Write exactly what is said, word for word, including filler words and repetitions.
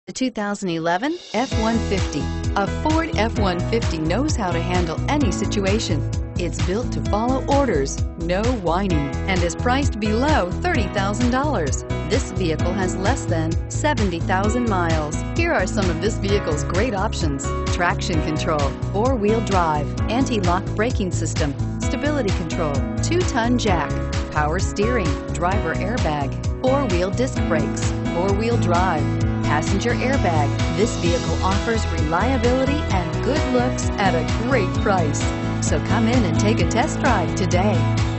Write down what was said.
The two thousand eleven F one fifty. A Ford F one fifty knows how to handle any situation. It's built to follow orders, no whining, and is priced below thirty thousand dollars. This vehicle has less than seventy thousand miles. Here are some of this vehicle's great options: traction control, four-wheel drive, anti-lock braking system, stability control, two-ton jack, power steering, driver airbag, four-wheel disc brakes, four-wheel drive, passenger airbag. This vehicle offers reliability and good looks at a great price. So come in and take a test drive today.